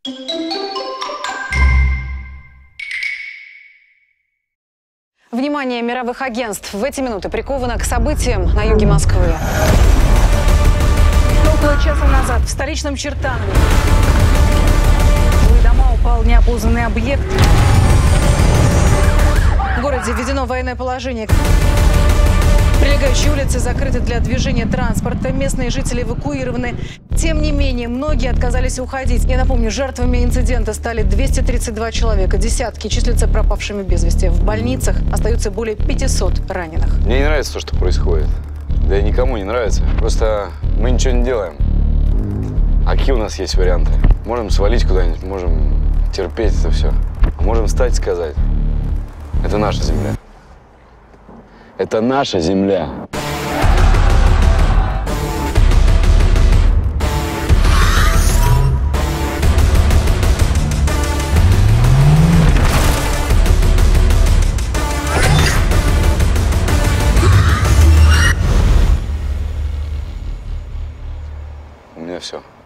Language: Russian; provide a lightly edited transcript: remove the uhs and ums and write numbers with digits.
Внимание мировых агентств в эти минуты приковано к событиям на юге Москвы. Около часа назад в столичном Чертанове в жилые дома упал неопознанный объект. В городе введено военное положение. Прилегающие улицы закрыты для движения транспорта. Местные жители эвакуированы. Тем не менее, многие отказались уходить. Я напомню, жертвами инцидента стали 232 человека. Десятки числятся пропавшими без вести. В больницах остаются более 500 раненых. Мне не нравится то, что происходит. Да и никому не нравится. Просто мы ничего не делаем. А какие у нас есть варианты? Можем свалить куда-нибудь, можем терпеть это все. А можем встать и сказать: это наша земля. Это наша земля. У меня все.